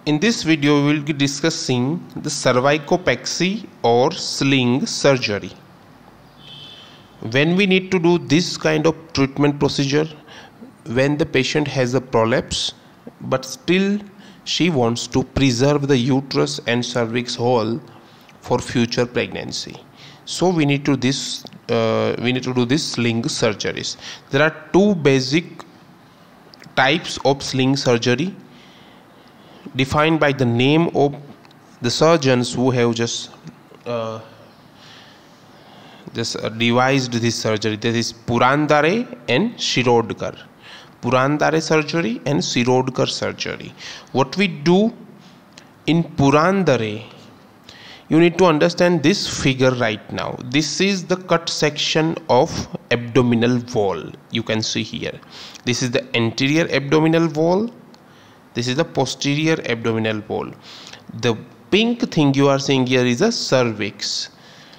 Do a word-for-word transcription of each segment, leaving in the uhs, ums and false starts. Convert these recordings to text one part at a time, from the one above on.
In this video, we will be discussing the cervicopexy or sling surgery. When we need to do this kind of treatment procedure, when the patient has a prolapse, but still she wants to preserve the uterus and cervix whole for future pregnancy. So we need to this uh, we need to do this sling surgeries. There are two basic types of sling surgery defined by the name of the surgeons who have just uh, just uh, devised this surgery. That is Purandare and Shirodkar. Purandare surgery and Shirodkar surgery. What we do in Purandare, you need to understand this figure right now. This is the cut section of abdominal wall. You can see here. This is the anterior abdominal wall. This is the posterior abdominal wall. The pink thing you are seeing here is a cervix.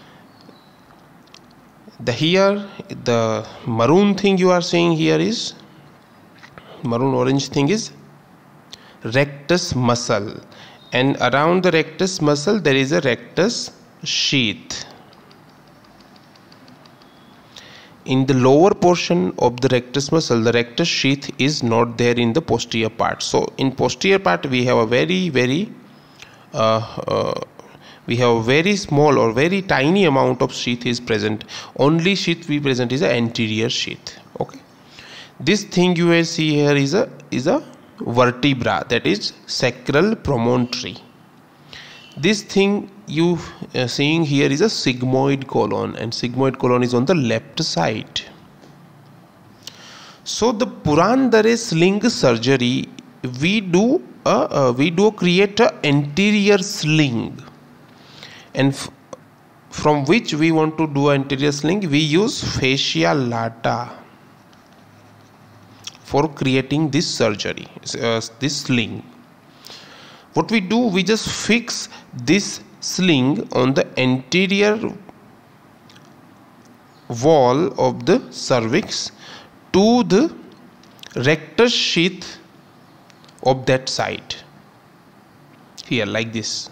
The here, the maroon thing you are seeing here is, maroon orange thing is rectus muscle. And around the rectus muscle there is a rectus sheath. In the lower portion of the rectus muscle, the rectus sheath is not there in the posterior part. So in posterior part we have a very very uh, uh, we have a very small or very tiny amount of sheath is present. Only sheath we present is the anterior sheath. Okay, this thing you will see here is a is a vertebra, that is sacral promontory. This thing you are seeing here is a sigmoid colon, and sigmoid colon is on the left side. So the Purandare sling surgery, we do a, uh, we do create a anterior sling, and f from which we want to do anterior sling, we use fascia lata for creating this surgery, uh, this sling. What we do, we just fix this sling on the anterior wall of the cervix to the rectus sheath of that side, here like this.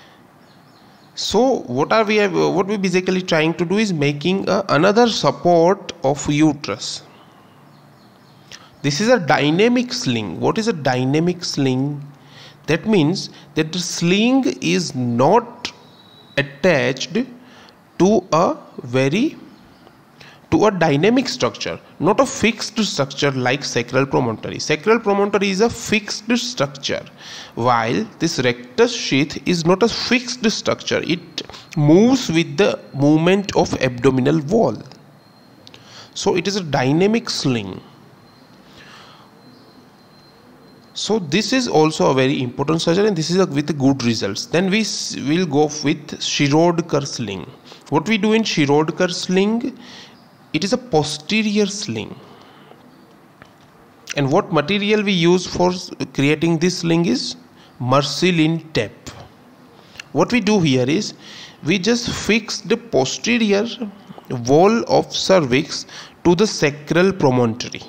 So what are we what we basically trying to do is making a, another support of uterus. This is a dynamic sling. What is a dynamic sling? That means that the sling is not attached to a very to a dynamic structure, not a fixed structure like sacral promontory. Sacral promontory is a fixed structure, while this rectus sheath is not a fixed structure. It moves with the movement of abdominal wall. So it is a dynamic sling. So this is also a very important surgery, and this is a, with good results. Then we will go with Shirodkar sling. What we do in Shirodkar sling, it is a posterior sling. And what material we use for creating this sling is Marcelin tape. What we do here is, we just fix the posterior wall of cervix to the sacral promontory.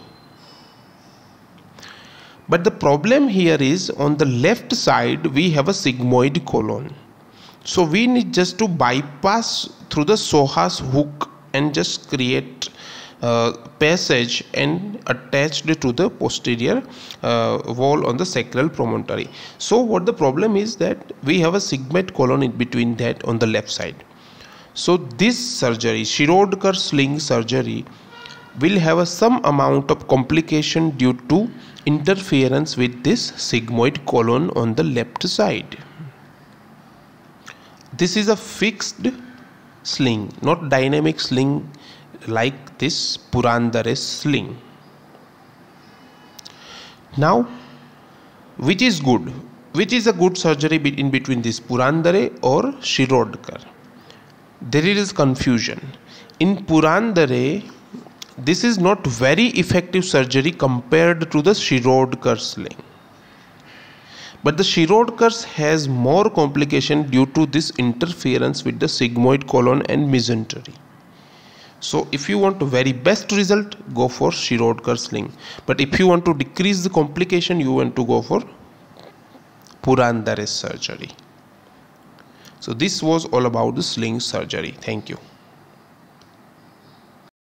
But the problem here is, on the left side we have a sigmoid colon. So we need just to bypass through the psoas hook and just create uh, passage and attached to the posterior uh, wall on the sacral promontory. So what the problem is that we have a sigmoid colon in between that on the left side. So this surgery, Shirodkar sling surgery, will have a some amount of complication due to interference with this sigmoid colon on the left side. This is a fixed sling, not dynamic sling like this Purandare sling. Now, which is good? Which is a good surgery in between this Purandare or Shirodkar? There is confusion. In Purandare, this is not very effective surgery compared to the Shirodkar sling. But the Shirodkar has more complication due to this interference with the sigmoid colon and mesentery. So if you want a very best result, go for Shirodkar sling. But if you want to decrease the complication, you want to go for Purandaresh surgery. So this was all about the sling surgery. Thank you.